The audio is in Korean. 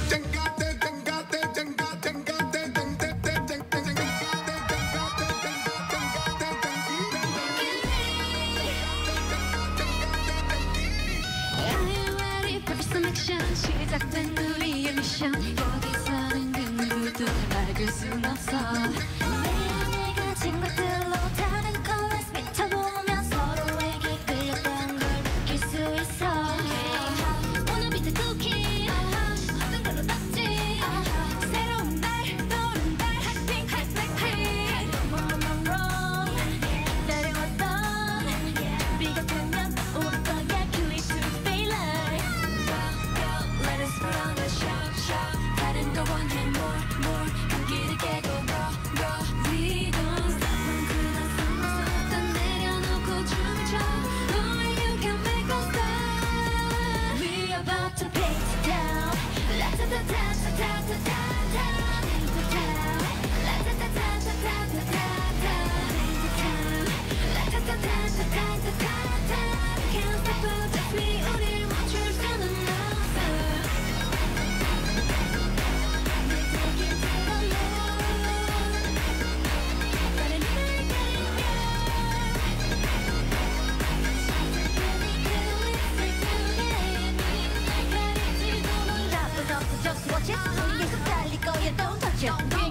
시작된 우리의 미션 여기서는 그 누구도 막을 순 없어 매일 가진 것들로 다른 컬러스 뱉어보면 서로에게 끌렸던 걸 느낄 수 있어 오늘 비트 쿠키 어떤 걸로 떴지 새로운 날 떠오른 날 핫핑 핫핑 롱롱롱롱 내려왔던 비겁하면 오를 거야 Killing to daylight Let us run the show show 다른 걸 원해 more 경기를 깨고 raw We don't stop 그날 숨어서 내려놓고 춤을 춰 Only you can make us stop We about to break it down 라타타타타타타타 Can't stop us just me 우릴 멈출 수는 없어 Just watch it 우리 계속 달릴 거야 Don't touch it